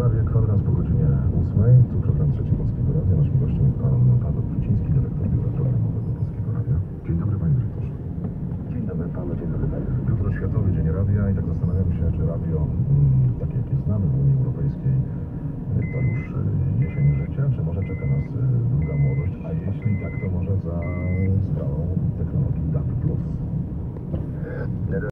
sprawie kwadrans po godzinie 8. Tu program Trzeci Polskiego Radia. Naszym gościem jest pan Paweł Kruciński, dyrektor Biura Programowego Polskiego Radia. Dzień dobry, panie dyrektorze. Dzień dobry panu, dzień dobry panu. Jutro Światowy Dzień Radia i tak zastanawiam się, czy radio, takie jakie znamy w Unii Europejskiej, to już jesień życia, czy może czeka nas druga młodość, a jeśli tak, to może za